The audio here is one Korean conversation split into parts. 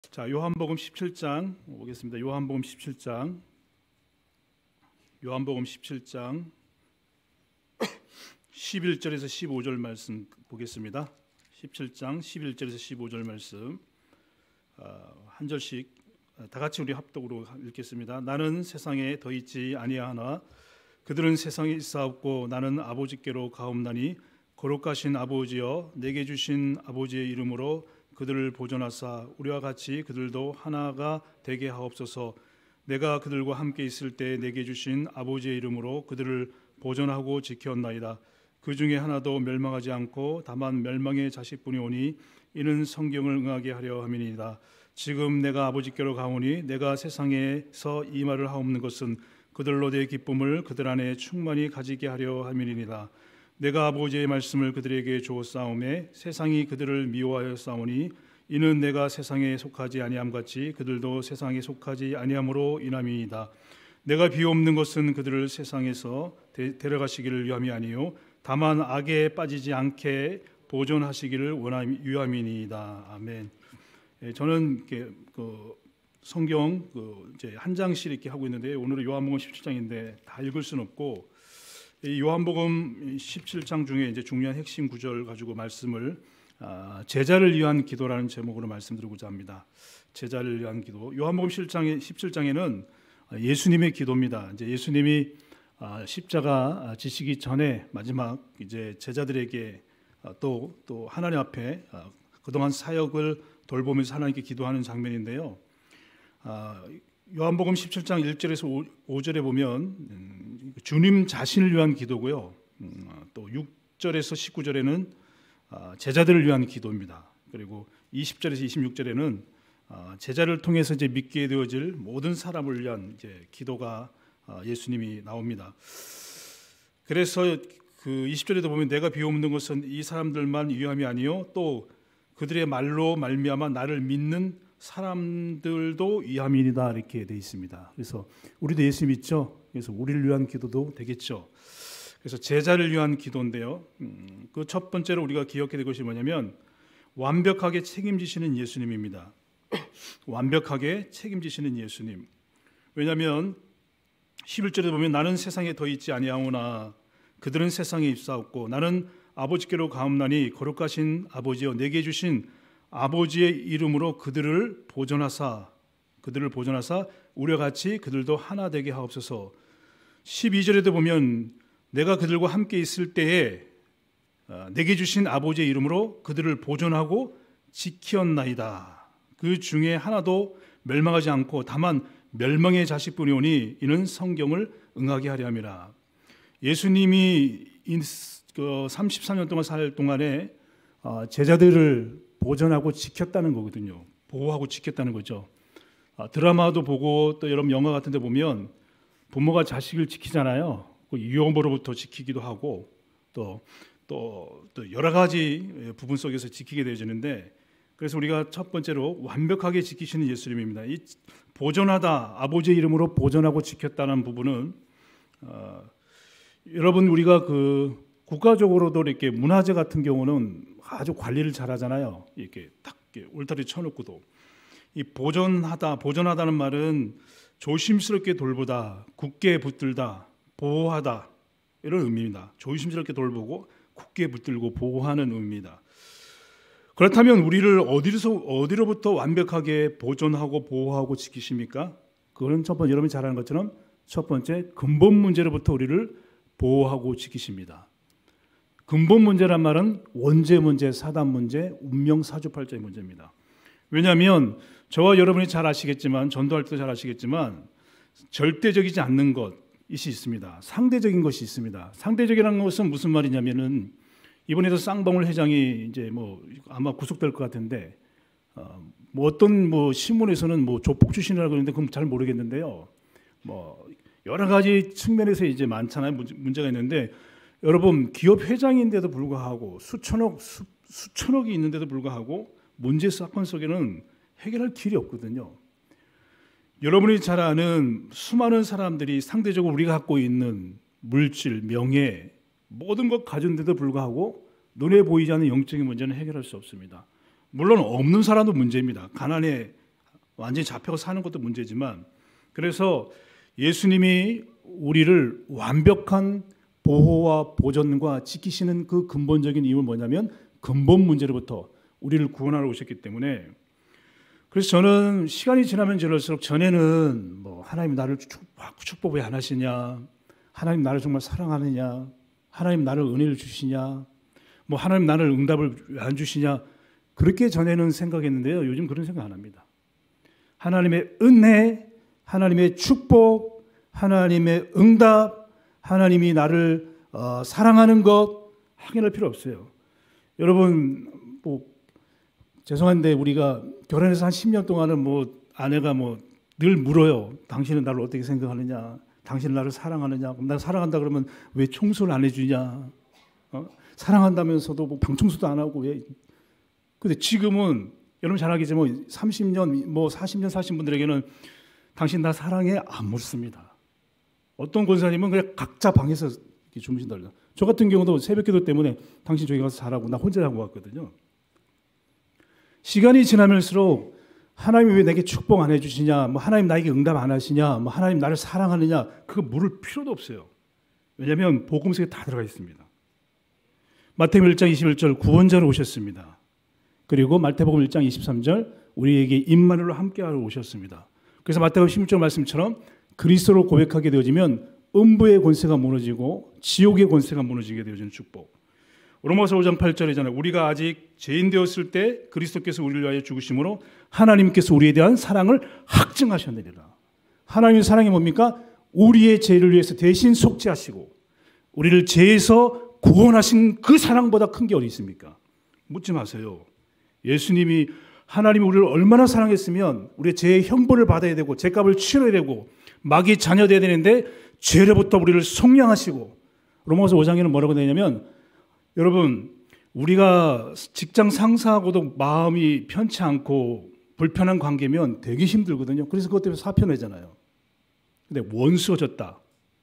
자, 요한복음 17장 보겠습니다. 요한복음 17장 11절에서 15절 말씀 보겠습니다. 17장 11절에서 15절 말씀 한 절씩 다 같이 우리 합독으로 읽겠습니다. 나는 세상에 더 있지 아니하나 그들은 세상에 있사옵고 나는 아버지께로 가옵나니 거룩하신 아버지여 내게 주신 아버지의 이름으로 그들을 보존하사 우리와 같이 그들도 하나가 되게 하옵소서. 내가 그들과 함께 있을 때 내게 주신 아버지의 이름으로 그들을 보존하고 지켰나이다. 그 중에 하나도 멸망하지 않고 다만 멸망의 자식뿐이 오니 이는 성경을 응하게 하려 함이니이다. 지금 내가 아버지께로 가오니 내가 세상에서 이 말을 하옵는 것은 그들로 내 기쁨을 그들 안에 충만히 가지게 하려 함이니이다. 내가 아버지의 말씀을 그들에게 주었사오매 세상이 그들을 미워하였사오니 이는 내가 세상에 속하지 아니함 같이 그들도 세상에 속하지 아니함으로 인함이니이다. 내가 비옵는 것은 그들을 세상에서 데려가시기를 위함이 아니요 다만 악에 빠지지 않게 보존하시기를 위함이니이다. 아멘. 저는 성경 이제 한 장씩 이렇게 하고 있는데 오늘은 요한복음 17장인데 다 읽을 수는 없고 이 요한복음 17장 중에 이제 중요한 핵심 구절 가지고 말씀을 제자를 위한 기도라는 제목으로 말씀드리고자 합니다. 제자를 위한 기도. 요한복음 17장에는 예수님의 기도입니다. 이제 예수님이 십자가 지시기 전에 마지막 이제 제자들에게 또 하나님 앞에 그동안 사역을 돌보면서 하나님께 기도하는 장면인데요. 요한복음 17장 1절에서 5절에 보면 주님 자신을 위한 기도고요. 또 6절에서 19절에는 제자들을 위한 기도입니다. 그리고 20절에서 26절에는 제자를 통해서 이제 믿게 되어질 모든 사람을 위한 이제 기도가 예수님이 나옵니다. 그래서 그 20절에도 보면 내가 비옵는 것은 이 사람들만 위함이 아니요 또 그들의 말로 말미암아 나를 믿는 사람들도 위함이다 이렇게 돼 있습니다. 그래서 우리도 예수 믿죠. 그래서 우리를 위한 기도도 되겠죠. 그래서 제자를 위한 기도인데요. 그 첫 번째로 우리가 기억해야 될 것이 뭐냐면 완벽하게 책임지시는 예수님입니다. 완벽하게 책임지시는 예수님. 왜냐하면 11절에 보면 나는 세상에 더 있지 아니하오나 그들은 세상에 입사없고 나는 아버지께로 가옵나니 거룩하신 아버지여 내게 주신 아버지의 이름으로 그들을 보존하사 우리와 같이 그들도 하나 되게 하옵소서. 12절에도 보면 내가 그들과 함께 있을 때에 내게 주신 아버지의 이름으로 그들을 보존하고 지켰나이다. 그 중에 하나도 멸망하지 않고 다만 멸망의 자식뿐이 오니 이는 성경을 응하게 하려 함이라. 예수님이 34년 동안 살 동안에 제자들을 보존하고 지켰다는 거거든요. 보호하고 지켰다는 거죠. 드라마도 보고 또 여러분 영화 같은 데 보면 부모가 자식을 지키잖아요. 그 위험으로부터 지키기도 하고 또 여러 가지 부분 속에서 지키게 되어지는데 그래서 우리가 첫 번째로 완벽하게 지키시는 예수님입니다. 이 보존하다, 아버지의 이름으로 보존하고 지켰다는 부분은 여러분 우리가 그 국가적으로도 이렇게 문화재 같은 경우는 아주 관리를 잘하잖아요. 이렇게 딱 울타리 쳐놓고도 이 보존하다는 말은 조심스럽게 돌보다, 굳게 붙들다, 보호하다 이런 의미입니다. 조심스럽게 돌보고 굳게 붙들고 보호하는 의미입니다. 그렇다면 우리를 어디로부터 완벽하게 보존하고 보호하고 지키십니까? 그거는 첫 번째 여러분이 잘 아는 것처럼 첫 번째 근본 문제로부터 우리를 보호하고 지키십니다. 근본 문제란 말은 원죄 문제, 사단 문제, 운명 사주팔자의 문제입니다. 왜냐하면 저와 여러분이 잘 아시겠지만 전도할 때도 잘 아시겠지만 절대적이지 않는 것이 있습니다. 상대적인 것이 있습니다. 상대적이라는 것은 무슨 말이냐면은 이번에도 쌍방울 회장이 이제 아마 구속될 것 같은데 어떤 신문에서는 조폭 출신이라고 그러는데 그건 잘 모르겠는데요. 여러 가지 측면에서 이제 많잖아요. 문제가 있는데 여러분 기업 회장인데도 불구하고 수천억이 있는데도 불구하고 문제 사건 속에는 해결할 길이 없거든요. 여러분이 잘 아는 수많은 사람들이 상대적으로 우리가 갖고 있는 물질, 명예 모든 것 가진데도 불구하고 눈에 보이지 않는 영적인 문제는 해결할 수 없습니다. 물론 없는 사람도 문제입니다. 가난에 완전히 잡혀서 사는 것도 문제지만, 그래서 예수님이 우리를 완벽한 보호와 보존과 지키시는 그 근본적인 이유는 뭐냐면 근본 문제로부터 우리를 구원하러 오셨기 때문에. 그래서 저는 시간이 지나면 지날수록 전에는 뭐 하나님 나를 축복 왜 안 하시냐, 하나님 나를 정말 사랑하느냐, 하나님 나를 은혜를 주시냐, 뭐 하나님 나를 응답을 왜 안 주시냐, 그렇게 전에는 생각했는데요. 요즘 그런 생각 안 합니다. 하나님의 은혜, 하나님의 축복, 하나님의 응답, 하나님이 나를 사랑하는 것 확인할 필요 없어요. 여러분, 뭐 죄송한데 우리가 결혼해서 한 10년 동안은 뭐 아내가 뭐 늘 물어요. 당신은 나를 어떻게 생각하느냐? 당신은 나를 사랑하느냐? 그럼 나 사랑한다 그러면 왜 청소를 안 해주냐? 사랑한다면서도 뭐 방청소도 안 하고 왜? 근데 지금은 여러분 잘 알겠지만 30년, 뭐 40년 사신 분들에게는 당신 나 사랑해? 안 묻습니다. 어떤 권사님은 그냥 각자 방에서 주무신다 그래요. 저 같은 경우도 새벽기도 때문에 당신 저기 가서 자라고 나 혼자 자고 왔거든요. 시간이 지나면서록 하나님이 왜 내게 축복 안 해주시냐, 뭐 하나님 나에게 응답 안 하시냐, 뭐 하나님 나를 사랑하느냐, 그거 물을 필요도 없어요. 왜냐하면 복음 속에 다 들어가 있습니다. 마태복음 1장 21절 구원자로 오셨습니다. 그리고 마태복음 1장 23절 우리에게 임마누엘로 함께하러 오셨습니다. 그래서 마태복음 16절 말씀처럼 그리스도로 고백하게 되어지면 음부의 권세가 무너지고 지옥의 권세가 무너지게 되어지는 축복. 로마서 5장 8절이잖아요. 우리가 아직 죄인 되었을 때 그리스도께서 우리를 위하여 죽으심으로 하나님께서 우리에 대한 사랑을 확증하셨느니라. 하나님의 사랑이 뭡니까? 우리의 죄를 위해서 대신 속죄하시고 우리를 죄에서 구원하신 그 사랑보다 큰 게 어디 있습니까? 묻지 마세요. 예수님이 하나님이 우리를 얼마나 사랑했으면 우리의 죄의 형벌을 받아야 되고 죄값을 치러야 되고 마귀의 자녀 되어야 되는데 죄로부터 우리를 속량하시고. 로마서 5장에는 뭐라고 되냐면, 여러분 우리가 직장 상사하고도 마음이 편치 않고 불편한 관계면 되게 힘들거든요. 그래서 그것 때문에 사표 내잖아요. 근데 원수가 졌다.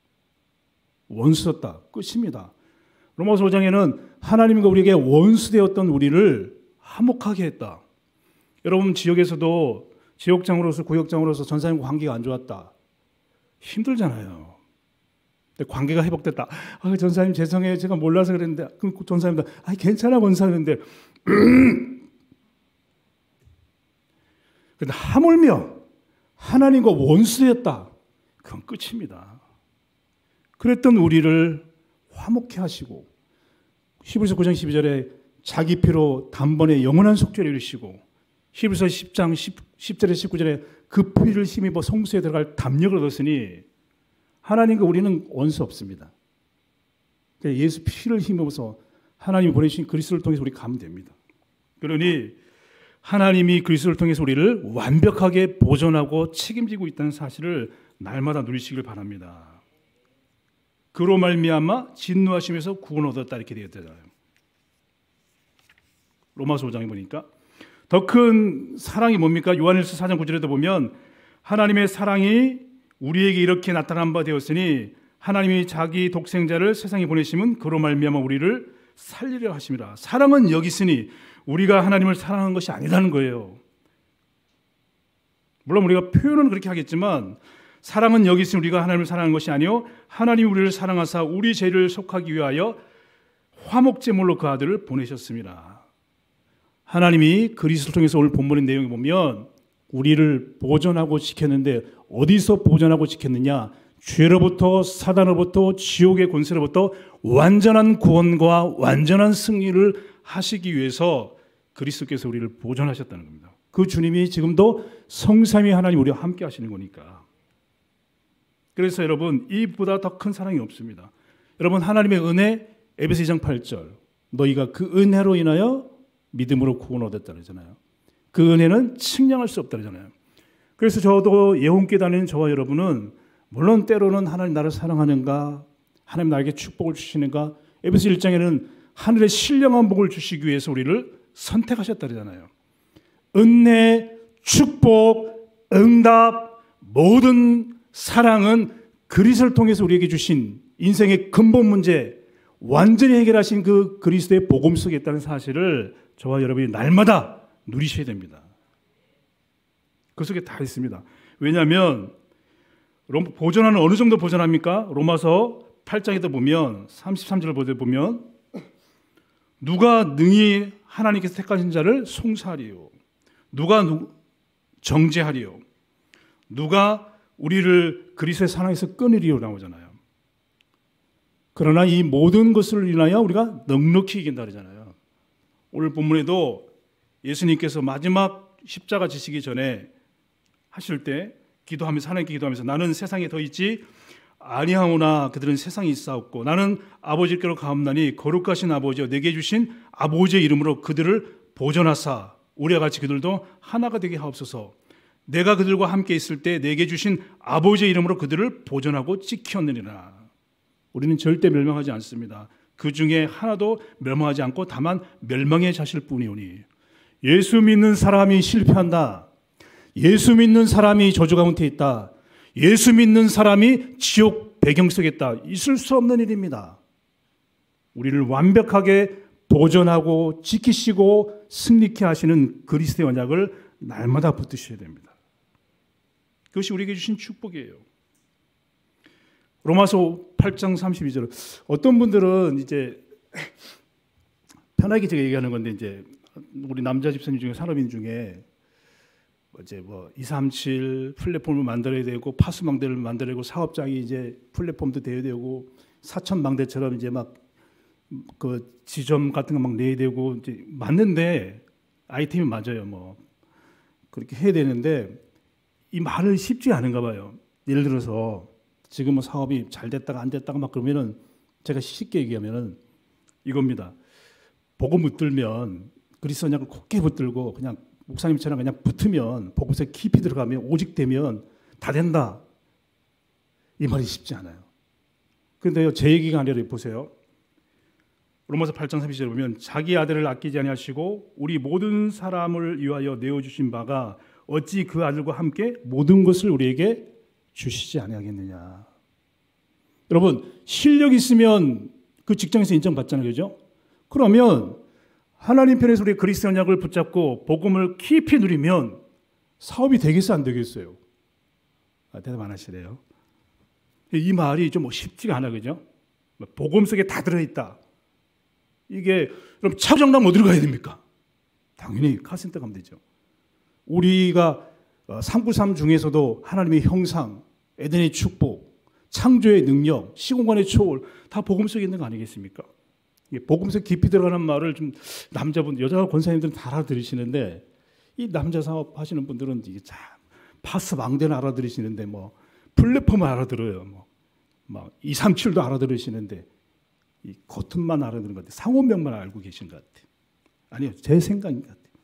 끝입니다. 로마서 5장에는 하나님과 우리에게 원수되었던 우리를 화목하게 했다. 여러분 지역에서도 지역장으로서 구역장으로서 전사님과 관계가 안 좋았다. 힘들잖아요. 근데 관계가 회복됐다. 전사님 죄송해요. 제가 몰라서 그랬는데. 그럼 전사님도 괜찮아 권사님인데. 근데 하물며 하나님과 원수였다. 그건 끝입니다. 그랬던 우리를 화목케 하시고 히브리서 9장 12절에 자기 피로 단번에 영원한 속죄를 이루시고 히브리서 10장 10절에 19절에 그 피를 힘입어 성소에 들어갈 담력을 얻었으니 하나님과 우리는 원수 없습니다. 예수 피를 힘입어서 하나님이 보내신 그리스도를 통해서 우리가 가면 됩니다. 그러니 하나님이 그리스도를 통해서 우리를 완벽하게 보존하고 책임지고 있다는 사실을 날마다 누리시길 바랍니다. 그로 말미암아 진노하심에서 구원 얻었다 이렇게 되어 있잖아요. 로마서 5장에 보니까 더 큰 사랑이 뭡니까? 요한일서 4장 9절에도 보면 하나님의 사랑이 우리에게 이렇게 나타난 바 되었으니 하나님이 자기 독생자를 세상에 보내심은 그로 말미암아 우리를 살리려 하심이라. 사랑은 여기 있으니 우리가 하나님을 사랑한 것이 아니라는 거예요. 물론 우리가 표현은 그렇게 하겠지만 사랑은 여기 있으니 우리가 하나님을 사랑한 것이 아니요 하나님이 우리를 사랑하사 우리 죄를 속하기 위하여 화목제물로 그 아들을 보내셨습니다. 하나님이 그리스도를 통해서 오늘 본문의 내용을 보면 우리를 보존하고 지켰는데 어디서 보존하고 지켰느냐? 죄로부터 사단으로부터 지옥의 권세로부터 완전한 구원과 완전한 승리를 하시기 위해서 그리스도께서 우리를 보존하셨다는 겁니다. 그 주님이 지금도 성삼위 하나님 우리와 함께 하시는 거니까. 그래서 여러분 이보다 더 큰 사랑이 없습니다. 여러분 하나님의 은혜 에베소 2장 8절 너희가 그 은혜로 인하여 믿음으로 구원 얻었다 그러잖아요. 그 은혜는 측량할 수 없다 그러잖아요. 그래서 저도 예언교회 다니는 저와 여러분은 물론 때로는 하나님 나를 사랑하는가, 하나님 나에게 축복을 주시는가, 에베소 1장에는 하늘의 신령한 복을 주시기 위해서 우리를 선택하셨다 그러잖아요. 은혜, 축복, 응답, 모든 사랑은 그리스도를 통해서 우리에게 주신 인생의 근본 문제 완전히 해결하신 그 그리스도의 복음 속에 있다는 사실을 저와 여러분이 날마다 누리셔야 됩니다. 그 속에 다 있습니다. 왜냐하면 보존하는 어느 정도 보존합니까? 로마서 8장에도 보면 33절을 보면 누가 능히 하나님께서 택하신 자를 송사하리요, 누가 정죄하리요, 누가 우리를 그리스도의 사랑에서 끊으리요 나오잖아요. 그러나 이 모든 것을 인하여 우리가 넉넉히 이긴다 그러잖아요. 오늘 본문에도 예수님께서 마지막 십자가 지시기 전에 하실 때 기도하면서, 하나님께 기도하면서 나는 세상에 더 있지 아니하오나 그들은 세상에 있사옵고 나는 아버지께로 가옵나니 거룩하신 아버지여 내게 주신 아버지의 이름으로 그들을 보존하사 우리와 같이 그들도 하나가 되게 하옵소서. 내가 그들과 함께 있을 때 내게 주신 아버지의 이름으로 그들을 보존하고 지켰느니라. 우리는 절대 멸망하지 않습니다. 그 중에 하나도 멸망하지 않고 다만 멸망에 자실 뿐이오니. 예수 믿는 사람이 실패한다, 예수 믿는 사람이 저주 가운데 있다, 예수 믿는 사람이 지옥 배경 속에 있다, 있을 수 없는 일입니다. 우리를 완벽하게 보존하고 지키시고 승리케 하시는 그리스도의 언약을 날마다 붙드셔야 됩니다. 그것이 우리에게 주신 축복이에요. 로마서 8장 32절. 어떤 분들은 이제 편하게 제가 얘기하는 건데, 이제 우리 남자 집사님 중에 산업인 중에 이제 237 플랫폼을 만들어야 되고 파수망대를 만들어야 되고 사업장이 이제 플랫폼도 돼야 되고 사천망대처럼 이제 막 그 지점 같은 거 막 내야 되고 이제 맞는데 아이템이 맞아요. 뭐 그렇게 해야 되는데 이 말을 쉽지 않은가 봐요. 예를 들어서 지금 뭐 사업이 잘 됐다가 안 됐다가 막 그러면은 제가 쉽게 얘기하면은 이겁니다. 복음 붙들면 그리스도 언약을 굳게 붙들고 그냥 목사님처럼 그냥 붙으면 복음에 깊이 들어가면 오직 되면 다 된다. 이 말이 쉽지 않아요. 그런데요, 제 얘기가 아니라 보세요. 로마서 8장 30절에 보면 자기 아들을 아끼지 아니하시고 우리 모든 사람을 위하여 내어주신 바가 어찌 그 아들과 함께 모든 것을 우리에게 주시지 아니하겠느냐. 여러분, 실력 있으면 그 직장에서 인정받잖아요. 그죠? 그러면 하나님 편에서 우리 그리스도 언약을 붙잡고 복음을 깊이 누리면 사업이 되겠어요, 안 되겠어요? 대답 안 하시래요. 이 말이 좀 쉽지가 않아, 그죠? 복음 속에 다 들어있다. 이게 그럼 차장당 어디로 가야 됩니까? 당연히 카센터 가면 되죠. 우리가 393 중에서도 하나님의 형상, 에덴의 축복, 창조의 능력, 시공간의 초월 다 복음 속에 있는 거 아니겠습니까? 복음 속 깊이 들어가는 말을 좀 남자분, 여자 권사님들은 다 알아들으시는데 이 남자 사업 하시는 분들은 이게 참 파스 망대는 알아들으시는데 뭐 플랫폼을 알아들어요. 막 237도 알아들으시는데 이 겉은만 알아듣는 것 같아요. 상호명만 알고 계신 것 같아요. 아니요, 제 생각인 것 같아요.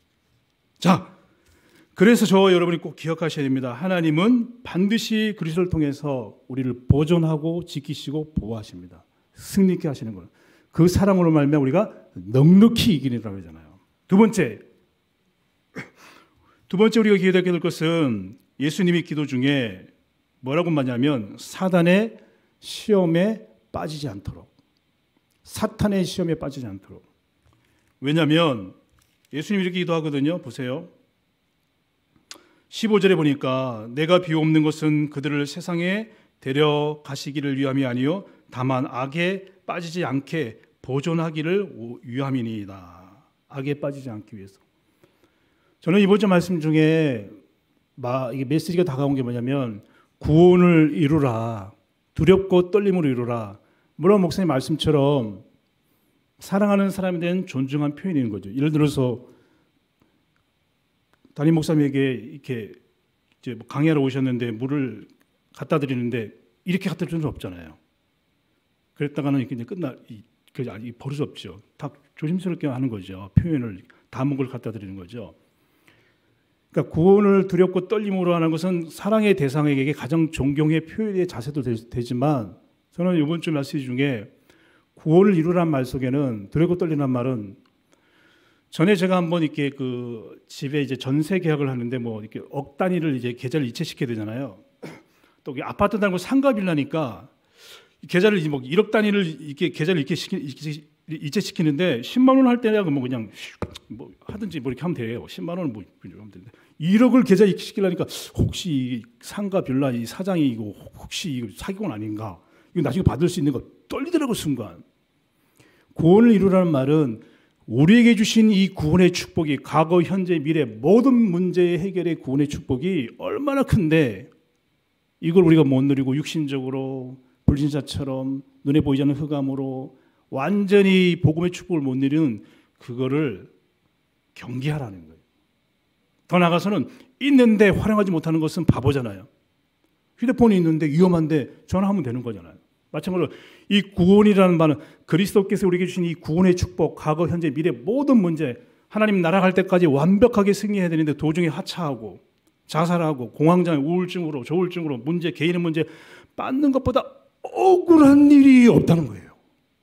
자, 그래서 저와 여러분이 꼭 기억하셔야 됩니다. 하나님은 반드시 그리스도를 통해서 우리를 보존하고 지키시고 보호하십니다. 승리케 하시는 거예요. 그 사랑으로 말미암아 우리가 넉넉히 이기리라고 하잖아요. 두 번째 우리가 기억해야 될 것은 예수님이 기도 중에 뭐라고 말하냐면 사단의 시험에 빠지지 않도록, 사탄의 시험에 빠지지 않도록. 왜냐하면 예수님이 이렇게 기도하거든요. 보세요. 15절에 보니까 내가 비옵는 것은 그들을 세상에 데려가시기를 위함이 아니요 다만 악에 빠지지 않게 보존하기를 위함이니이다. 악에 빠지지 않기 위해서. 저는 이번 주 말씀 중에 이게 메시지가 다가온 게 뭐냐면 구원을 이루라, 두렵고 떨림으로 이루라. 물론 목사님 말씀처럼 사랑하는 사람에 대한 존중한 표현인 거죠. 예를 들어서 담임 목사님에게 이렇게 이제 강의하러 오셨는데 물을 갖다 드리는데 이렇게 갖다 줄 수는 없잖아요. 그랬다가는 이제 이 버릇 없죠. 다 조심스럽게 하는 거죠. 표현을 담은 걸 갖다 드리는 거죠. 그러니까 구원을 두렵고 떨림으로 하는 것은 사랑의 대상에게 가장 존경의 표현의 자세도 되지만 저는 이번 주 메시지 중에 구원을 이루라는 말 속에는 두렵고 떨리는 말은 전에 제가 한번 이렇게 그 집에 이제 전세 계약을 하는데 뭐 이렇게 억 단위를 이제 계좌를 이체시켜야 되잖아요. 또 아파트 단고 상가 빌라니까 계좌를 뭐 1억 단위를 이렇게 계좌를 이체시키는데 10만 원 할 때야 뭐 그냥 뭐 하든지 뭐 이렇게 하면 돼요. 10만 원을 뭐 하면 되는데 1억을 계좌이체시키려니까 혹시 이 상가 빌라 이 사장이 이거 혹시 이거 사기꾼 아닌가? 이거 나중에 받을 수 있는 거 떨리더라고 순간. 구원을 이루라는 말은 우리에게 주신 이 구원의 축복이 과거, 현재, 미래 모든 문제의 해결의 구원의 축복이 얼마나 큰데 이걸 우리가 못 누리고 육신적으로 불신자처럼 눈에 보이지 않는 흑암으로 완전히 복음의 축복을 못 누리는 그거를 경계하라는 거예요. 더 나아가서는 있는데 활용하지 못하는 것은 바보잖아요. 휴대폰이 있는데 위험한데 전화하면 되는 거잖아요. 마찬가지로 이 구원이라는 말은 그리스도께서 우리에게 주신 이 구원의 축복, 과거, 현재, 미래 모든 문제 하나님 나라 갈 때까지 완벽하게 승리해야 되는데 도중에 하차하고 자살하고 공황장애, 우울증으로, 조울증으로 문제, 개인의 문제 빠는 것보다 억울한 일이 없다는 거예요.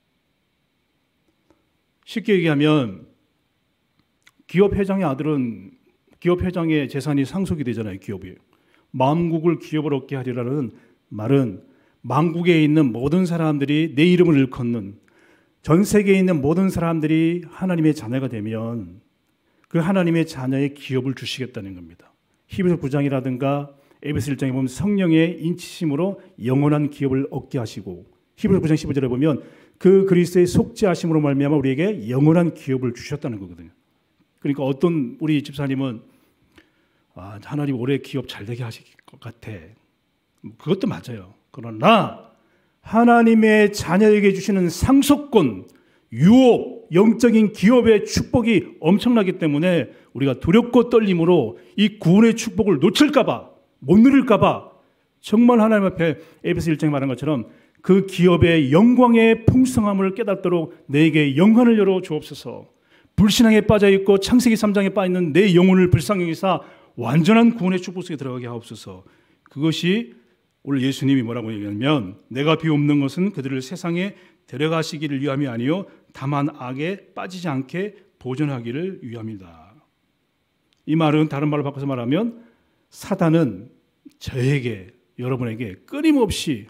쉽게 얘기하면 기업 회장의 아들은 기업 회장의 재산이 상속이 되잖아요. 기업이. 만국을 기업을 얻게 하리라는 말은 만국에 있는 모든 사람들이 내 이름을 일컫는 전 세계에 있는 모든 사람들이 하나님의 자녀가 되면 그 하나님의 자녀의 기업을 주시겠다는 겁니다. 히브리서 9장이라든가 에베소 1장에 보면 성령의 인치심으로 영원한 기업을 얻게 하시고 히브리서 9장 15절에 보면 그 그리스도의 속죄하심으로 말미암아 우리에게 영원한 기업을 주셨다는 거거든요. 그러니까 어떤 우리 집사님은 하나님 올해 기업 잘 되게 하실 것 같아. 그것도 맞아요. 그러나 하나님의 자녀에게 주시는 상속권, 유업, 영적인 기업의 축복이 엄청나기 때문에 우리가 두렵고 떨림으로 이 구원의 축복을 놓칠까 봐, 못 누릴까 봐 정말 하나님 앞에 에베소 1장에 말한 것처럼 그 기업의 영광의 풍성함을 깨닫도록 내게 영혼을 열어 주옵소서. 불신앙에 빠져있고 창세기 3장에 빠져있는 내 영혼을 불쌍히 여기사 완전한 구원의 축복 속에 들어가게 하옵소서. 그것이 오늘 예수님이 뭐라고 얘기하냐면 내가 비옵는 것은 그들을 세상에 데려가시기를 위함이 아니요 다만 악에 빠지지 않게 보존하기를 위함이다. 이 말은 다른 말로 바꿔서 말하면 사단은 저에게 여러분에게 끊임없이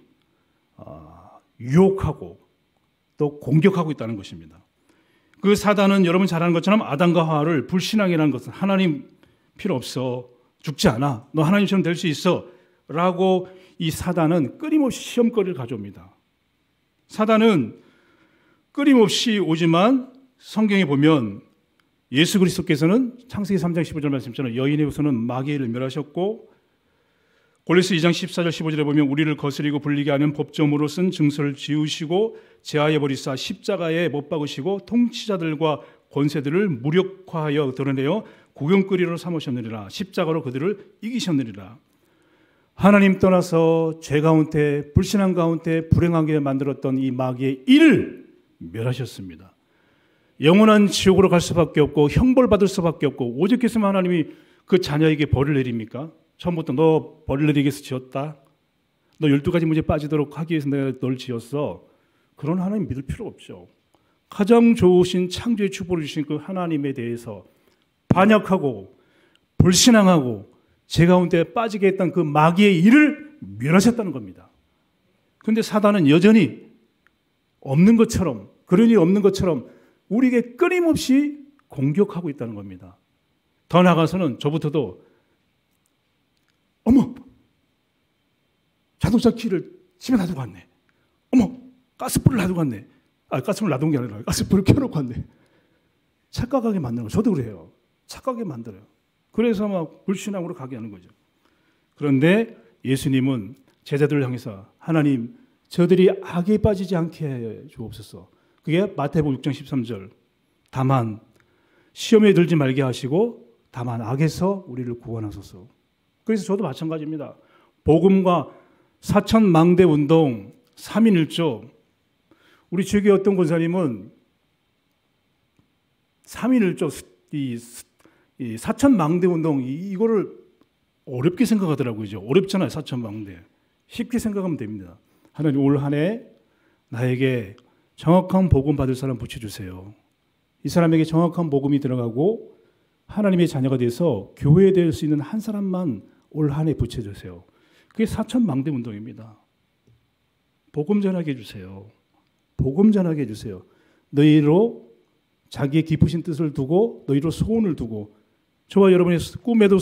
유혹하고 또 공격하고 있다는 것입니다. 그 사단은 여러분 잘 아는 것처럼 아담과 하와를 불신앙이라는 것은 하나님 필요 없어. 죽지 않아. 너 하나님처럼 될 수 있어. 라고 이 사단은 끊임없이 시험거리를 가져옵니다. 사단은 끊임없이 오지만 성경에 보면 예수 그리스도께서는 창세기 3장 15절 말씀처럼 여인의 후손은 마귀를 멸하셨고 골로새 2장 14절 15절에 보면 우리를 거스리고 불리게 하는 법정으로 쓴 증서를 지우시고 제하여 버리사 십자가에 못 박으시고 통치자들과 권세들을 무력화하여 드러내어 구경거리로 삼으셨느니라. 십자가로 그들을 이기셨느니라. 하나님 떠나서 죄 가운데 불신앙 가운데 불행하게 만들었던 이 마귀의 일을 멸하셨습니다. 영원한 지옥으로 갈 수밖에 없고 형벌받을 수밖에 없고 오직 했으면 하나님이 그 자녀에게 벌을 내립니까? 처음부터 너 벌을 내리기 위해서 지었다. 너 12가지 문제에 빠지도록 하기 위해서 내가 널 지었어. 그런 하나님 믿을 필요 없죠. 가장 좋으신 창조의 축복을 주신 그 하나님에 대해서 반역하고 불신앙하고 죄 가운데 빠지게 했던 그 마귀의 일을 멸하셨다는 겁니다. 그런데 사단은 여전히 없는 것처럼 그런 일이 없는 것처럼 우리에게 끊임없이 공격하고 있다는 겁니다. 더 나아가서는 저부터도 어머 자동차 키를 집에 놔두고 왔네. 어머 가스불을 놔두고 왔네. 가스불을 놔둔 게 아니라 가스불을 켜놓고 왔네. 착각하게 만드는 거예요. 저도 그래요. 착각하게 만들어요. 그래서 막 불신앙으로 가게 하는 거죠. 그런데 예수님은 제자들을 향해서 하나님 저들이 악에 빠지지 않게 해 주옵소서. 그게 마태복음 6장 13절. 다만 시험에 들지 말게 하시고 다만 악에서 우리를 구원하소서. 그래서 저도 마찬가지입니다. 복음과 사천망대 운동 3인1조. 우리 주교의 어떤 권사님은 3인1조 이 사천망대 운동 이거를 어렵게 생각하더라고요. 어렵잖아요. 사천망대. 쉽게 생각하면 됩니다. 하나님 올 한 해 나에게 정확한 복음 받을 사람 붙여주세요. 이 사람에게 정확한 복음이 들어가고 하나님의 자녀가 돼서 교회에 될 수 있는 한 사람만 올 한 해 붙여주세요. 그게 사천망대 운동입니다. 복음 전하게 해주세요. 복음 전하게 해주세요. 너희로 자기의 깊으신 뜻을 두고 너희로 소원을 두고 저와 여러분의 꿈에도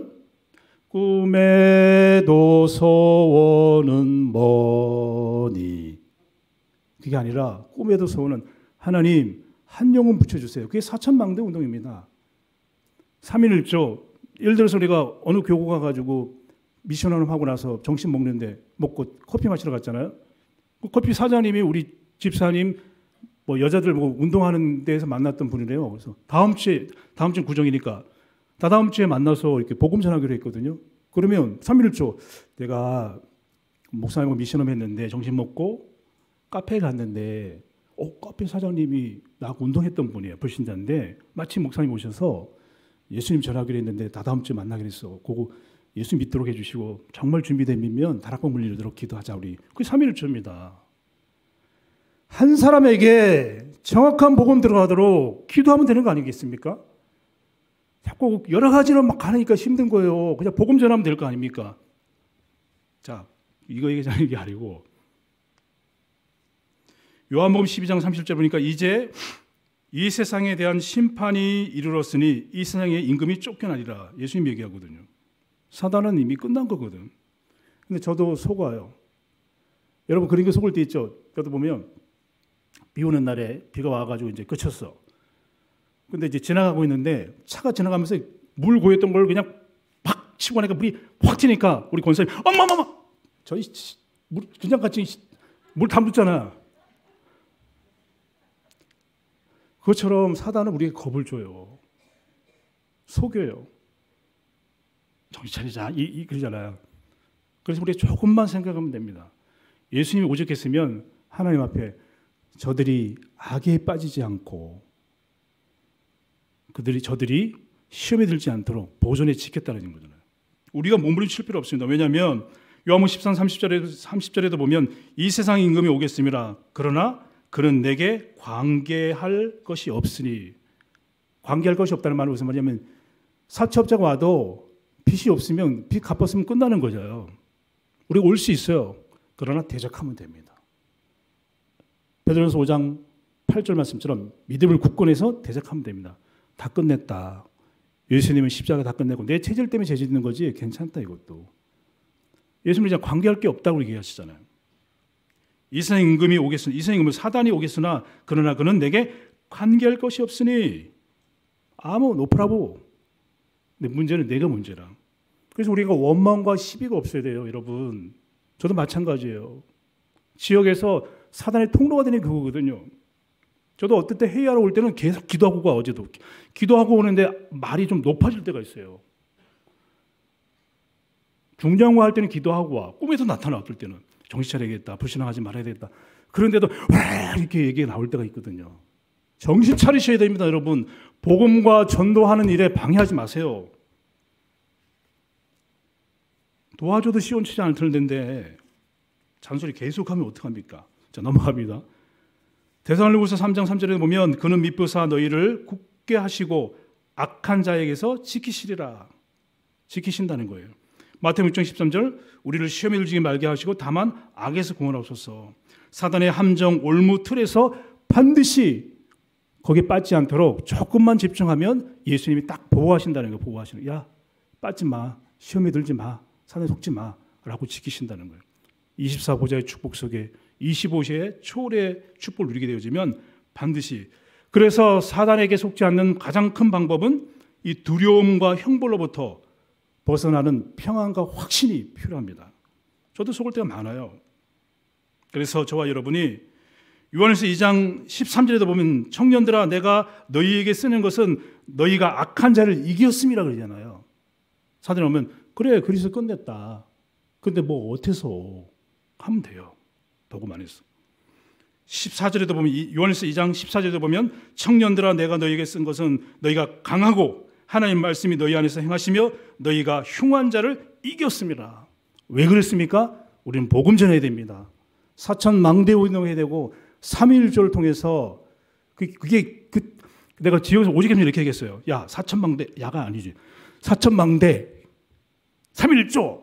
소원은 뭐니? 그게 아니라 꿈에도 소원은 하나님 한 영혼 붙여주세요. 그게 사천망대 운동입니다. 3.1조. 예를 들어서 우리가 어느 교구 가가지고 미션을 하고 나서 점심 먹고 커피 마시러 갔잖아요. 그 커피 사장님이 우리 집사님 뭐 여자들 뭐 운동하는 데에서 만났던 분이래요. 그래서 다음 주 구정이니까 다다음 주에 만나서 이렇게 복음 전하기로 했거든요. 그러면 3.1조 내가 목사님하고 미션을 했는데 점심 먹고 카페에 갔는데 카페 사장님이 나하고 운동했던 분이에요. 불신자인데 마침 목사님 오셔서 예수님 전하기로 했는데 다다음 주에 만나기로 했어. 그거 예수 믿도록 해주시고 정말 준비되면 다락방 물리도록 기도하자 우리. 그게 3.1조입니다. 한 사람에게 정확한 복음 들어가도록 기도하면 되는 거 아니겠습니까? 자꾸 여러 가지로 막 가니까 힘든 거예요. 그냥 복음 전하면 될 거 아닙니까? 자, 이거 얘기하는 게 아니고 요한복음 12장 30절 보니까 이제 이 세상에 대한 심판이 이르렀으니 이 세상의 임금이 쫓겨나리라. 예수님 얘기하거든요. 사단은 이미 끝난 거거든. 근데 저도 속아요. 여러분 그런 게 속을 때 있죠. 저도 보면 비 오는 날에 비가 와가지고 이제 그쳤어. 근데 이제 지나가고 있는데 차가 지나가면서 물 고였던 걸 그냥 팍 치고 나니까 물이 확 튀니까 우리 권사님 엄마 저희 물 그냥 같이 물 담궜잖아. 그것처럼 사단은 우리에게 겁을 줘요. 속여요. 정신 차리자 그러잖아요. 그래서 우리가 조금만 생각하면 됩니다. 예수님이 오죽했으면 하나님 앞에 저들이 악에 빠지지 않고 저들이 시험에 들지 않도록 보존해 지켰다는 거잖아요. 우리가 몸부림칠 필요 없습니다. 왜냐하면 요한복음 13, 30절에도 보면 이 세상 임금이 오겠습니다. 그러나 그는 내게 관계할 것이 없으니. 관계할 것이 없다는 말은 무슨 말이냐면 사채업자가 와도 빚이 없으면 빚 갚았으면 끝나는 거죠. 우리가 올 수 있어요. 그러나 대적하면 됩니다. 베드로전서 5장 8절 말씀처럼 믿음을 굳건해서 대적하면 됩니다. 다 끝냈다. 예수님은 십자가 다 끝내고 내 체질 때문에 죄 짓는 거지 괜찮다 이것도. 예수님은 이제 관계할 게 없다고 얘기하시잖아요. 이 세상 임금이 오겠으나 이 세상 임금은 사단이 오겠으나 그러나 그는 내게 관계할 것이 없으니 노프라보. 근데 문제는 내가 문제라. 그래서 우리가 원망과 시비가 없어야 돼요, 여러분. 저도 마찬가지예요. 지역에서 사단의 통로가 되는 그거거든요. 저도 어떨 때 회의하러 올 때는 계속 기도하고 가. 어제도 기도하고 오는데 말이 좀 높아질 때가 있어요. 중장과 할 때는 기도하고 와. 꿈에서 나타나. 어떨 때는 정신 차려야겠다, 불신앙하지 말아야 되겠다. 그런데도 이렇게 얘기가 나올 때가 있거든요. 정신 차리셔야 됩니다, 여러분. 복음과 전도하는 일에 방해하지 마세요. 도와줘도 시원치지 않을 텐데 잔소리 계속하면 어떡합니까? 자, 넘어갑니다. 데살로니가서 3장 3절에 보면 그는 미쁘사 너희를 굳게 하시고 악한 자에게서 지키시리라. 지키신다는 거예요. 마태복음 6장 13절 우리를 시험에 들지 말게 하시고 다만 악에서 구원하옵소서. 사단의 함정 올무 틀에서 반드시 거기에 빠지지 않도록 조금만 집중하면 예수님이 딱 보호하신다는 거예요. 보호하시는 거예요. 야, 빠지지 마. 시험에 들지 마. 사단에 속지 마. 라고 지키신다는 거예요. 24보좌의 축복 속에 25세의 초월의 축복을 누리게 되어지면 반드시. 그래서 사단에게 속지 않는 가장 큰 방법은 이 두려움과 형벌로부터 벗어나는 평안과 확신이 필요합니다. 저도 속을 때가 많아요. 그래서 저와 여러분이 요한일서 2장 13절에도 보면 청년들아 내가 너희에게 쓰는 것은 너희가 악한 자를 이겼음이라 그러잖아요. 사단이 오면 그래 그리스도 끝냈다. 근데 뭐 어때서 하면 돼요. 복음 안에서. 14절에도 보면 요한일서 2장 14절에도 보면 청년들아 내가 너희에게 쓴 것은 너희가 강하고 하나님 말씀이 너희 안에서 행하시며 너희가 흉한 자를 이겼습니다. 왜 그랬습니까? 우리는 복음 전해야 됩니다. 사천망대 운동해야 되고 3.1조를 통해서 내가 지역에서 오직했는데 이렇게 얘기했어요. 야, 사천망대 야가 아니지. 사천망대 3.1조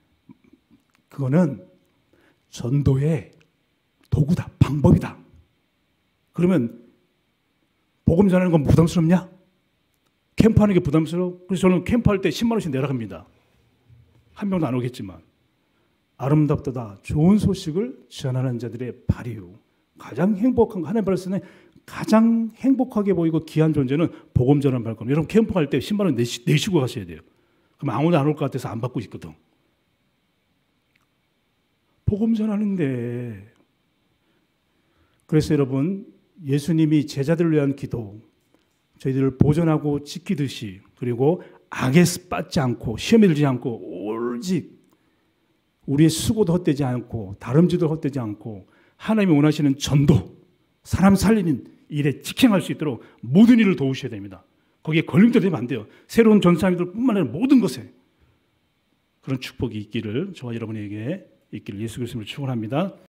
그거는 전도의 도구다, 방법이다. 그러면 복음 전하는 건 부담스럽냐? 캠프하는 게 부담스러워. 그래서 저는 캠프할 때 10만 원씩 내려갑니다. 한 명도 안 오겠지만. 아름답도다 좋은 소식을 전하는 자들의 발이요. 가장 행복한 하나님 말씀에 가장 행복하게 보이고 귀한 존재는 복음 전하는 발걸음. 여러분 캠프 갈 때 10만 원 내시고 가셔야 돼요. 그럼 아무도 안 올 것 같아서 안 받고 있거든. 복음 전하는데. 그래서 여러분 예수님이 제자들을 위한 기도, 저희들을 보존하고 지키듯이, 그리고 악에 빠지지 않고 시험에 들지 않고 오직 우리의 수고도 헛되지 않고 다름질도 헛되지 않고 하나님이 원하시는 전도, 사람 살리는 일에 직행할 수 있도록 모든 일을 도우셔야 됩니다. 거기에 걸림돌 되면 안 돼요. 새로운 전사님들뿐만 아니라 모든 것에 그런 축복이 있기를, 저와 여러분에게 있기를 예수 그리스도로 축원합니다.